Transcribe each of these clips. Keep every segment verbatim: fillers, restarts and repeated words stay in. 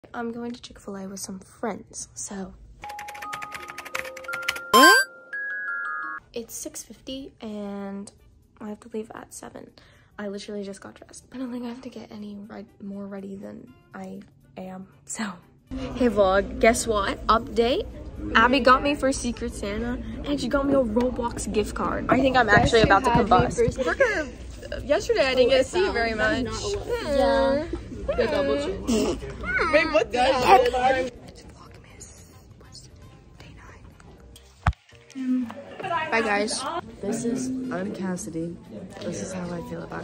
I'm going to Chick-fil-A with some friends, so. It's six fifty and I have to leave at seven. I literally just got dressed. I don't think I have to get any right more ready than I am, so. Hey vlog, guess what? Update. Abby got me for Secret Santa and she got me a Roblox gift card. I think I'm actually about to combust. We're gonna, yesterday I didn't get to see you very much. Yeah. The double chin. Wait, what does Bye guys. This is, I'm Cassidy. This is how I feel about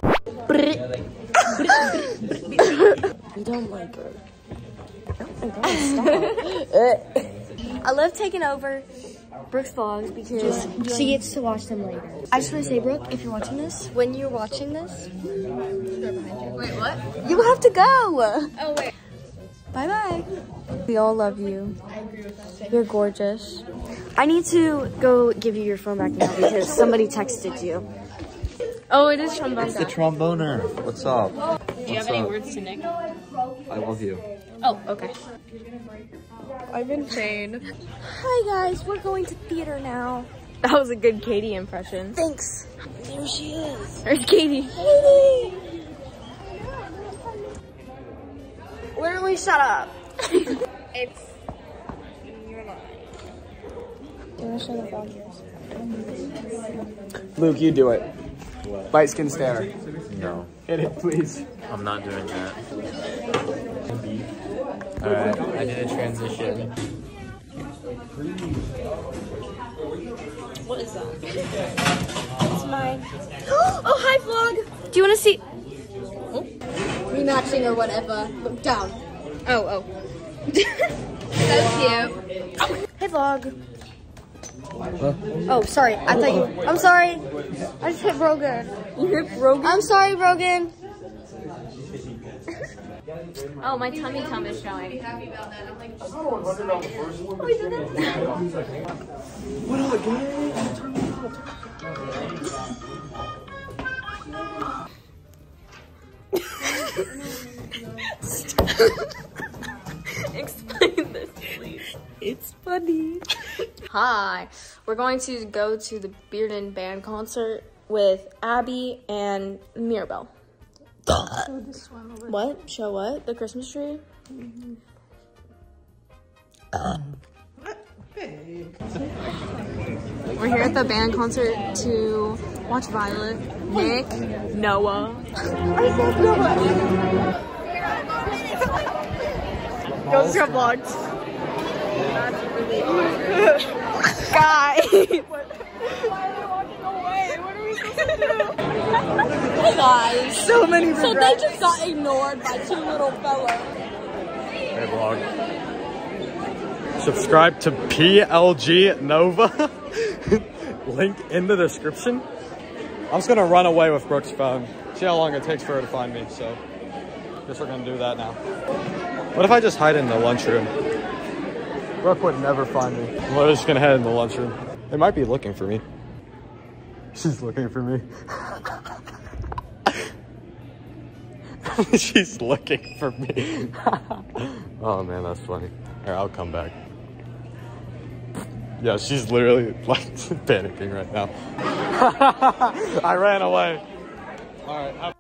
You don't like her. Oh my god, I love taking over Brooke's vlogs because she gets to watch them later. I just want to say, Brooke, if you're watching this, when you're watching this, Wait, what? you have to go. Oh, wait. Bye bye. We all love you. You're gorgeous. I need to go give you your phone back now because somebody texted you. Oh, it is trombone. It's the tromboner. What's up? Do you What's have any up? words to Nick? I love you. Oh, okay. I've been chained. Hi guys, we're going to theater now. That was a good Katie impression. Thanks. There she is. There's Katie. Katie. Literally, shut up. It's your line. Do you want to show the vlog yours? Luke, you do it. What? Bite, skin, stare. No. Hit it, please. I'm not doing that. Alright, I did a transition. What is that? It's mine. Oh, hi vlog. Do you want to see? rematching or whatever. Look down. Oh, oh. So cute. Hey vlog. Oh, sorry. I thought you. I'm sorry. I just hit Rogan. You hit Rogan? I'm sorry, Rogan. Oh, my tummy tum is showing. Explain this, please. It's funny. Hi. We're going to go to the Bearden Band concert with Abby and Mirabelle. What? Show what? The Christmas tree? Mm-hmm. We're here at the band concert to watch Violet, Nick, Noah. I said Noah. Go to vlogs. Guys. Why are they walking away? What are we supposed to do? Hey guys. So many regrets. So they just got ignored by two little fellas. Hey vlog. Subscribe to P L G Nova. Link in the description. I'm just gonna run away with Brooke's phone. See how long it takes for her to find me, so guess we're gonna do that now. What if I just hide in the lunchroom? Brooke would never find me. We're just gonna head in the lunchroom. They might be looking for me. She's looking for me. She's looking for me. Oh man, that's funny. Here, I'll come back. Yeah, she's literally like panicking right now. I ran away. All right.